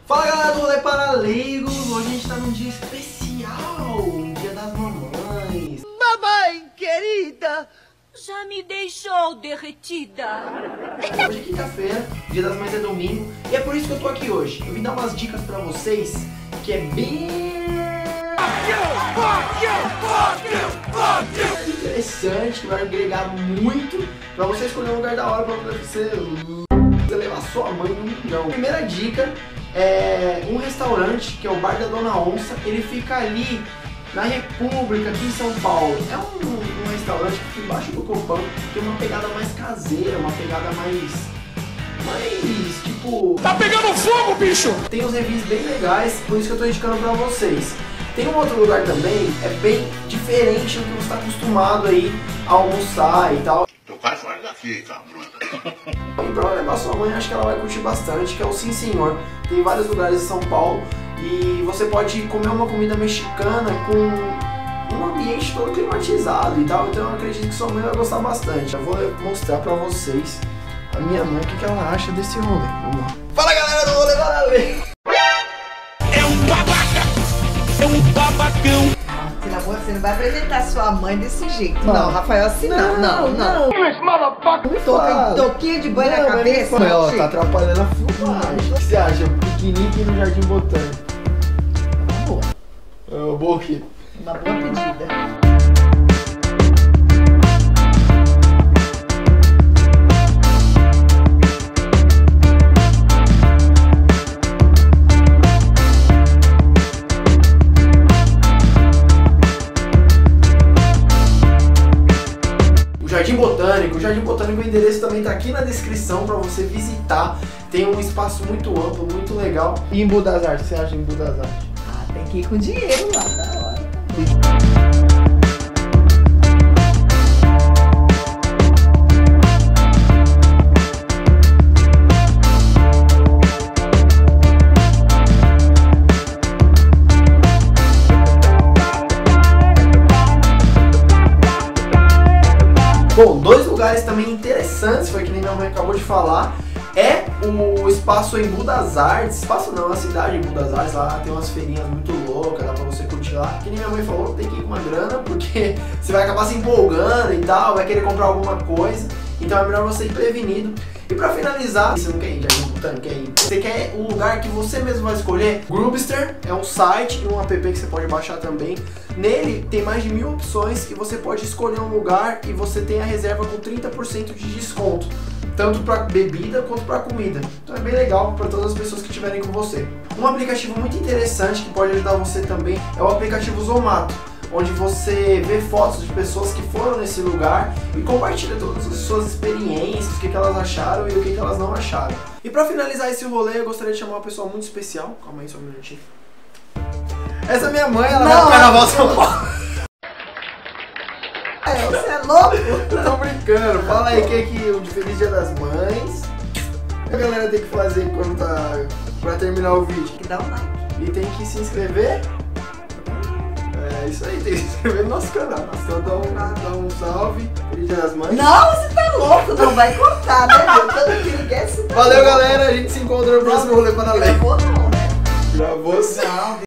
Fala galera do Rolê Paralegos, hoje a gente tá num dia especial, um dia das mamães. Mamãe querida, já me deixou derretida. Hoje é quinta-feira, dia das mães é domingo, e é por isso que eu tô aqui hoje. Eu vim dar umas dicas pra vocês, que é bem interessante, que vai agregar muito pra você escolher um lugar da hora pra você levar sua mãe no milhão. Primeira dica é um restaurante, que é o Bar da Dona Onça. Ele fica ali na República, aqui em São Paulo. É um restaurante que fica embaixo do Copão, tem uma pegada mais caseira, uma pegada mais tipo... Tá pegando fogo, bicho! Tem uns reviews bem legais, por isso que eu tô indicando pra vocês. Tem um outro lugar também, é bem diferente do que você tá acostumado aí a almoçar e tal. Tô quase fora daqui, cabrão. E pra levar sua mãe, acho que ela vai curtir bastante, que é o Sim Senhor. Tem vários lugares em São Paulo e você pode comer uma comida mexicana com um ambiente todo climatizado e tal. Então eu acredito que sua mãe vai gostar bastante. Eu vou mostrar pra vocês a minha mãe o que ela acha desse rolê. Vamos lá. Fala galera do Rolê Paralegos! É um babaca! É um babacão! Você não vai apresentar sua mãe desse jeito. Não, Rafael, assim não. Toquinho de banho na cabeça. Ela tá atrapalhando a filmagem. O que você acha? Piquenique no Jardim Botânico. Uma boa. Uma boa o quê? Uma boa pedida. O Jardim Botânico, o endereço também tá aqui na descrição para você visitar. Tem um espaço muito amplo, muito legal. E Embu das Artes, o que você acha de Embu das Artes? Ah, tem que ir com dinheiro lá, da hora. Bom, dois lugares também interessantes, foi que nem minha mãe acabou de falar, é o espaço Embu das Artes. Espaço não, a cidade Embu das Artes, lá tem umas feirinhas muito loucas, dá pra você curtir lá. Que nem minha mãe falou, tem que ir com uma grana, porque você vai acabar se empolgando e tal, vai querer comprar alguma coisa, então é melhor você ir prevenido. E pra finalizar, você não quer ir, Jardim Botânico, quer ir? Você quer um lugar que você mesmo vai escolher? Grubster é um site e um app que você pode baixar também. Nele tem mais de 1000 opções e você pode escolher um lugar e você tem a reserva com 30% de desconto, tanto para bebida quanto para comida. Então é bem legal para todas as pessoas que estiverem com você. Um aplicativo muito interessante que pode ajudar você também é o aplicativo Zomato, onde você vê fotos de pessoas que foram nesse lugar e compartilha todas as suas experiências, o que elas acharam e o que elas não acharam. E para finalizar esse rolê, eu gostaria de chamar uma pessoa muito especial. Calma aí só um minutinho. Essa é minha mãe, ela vai pro Carnaval São Paulo. Você é louco? Tô brincando. Fala aí, o que é que o Feliz Dia das Mães a galera tem que fazer quando tá pra terminar o vídeo? Tem que dar um like. E tem que se inscrever. É isso aí, tem que se inscrever no nosso canal. Então dá um salve. Feliz Dia das Mães. Não, você tá louco, não vai cortar, né? Todo que ninguém se... Valeu, galera. A gente se encontra no próximo Rolê Paralegos. Gravou não, né? Gravou sim. Não.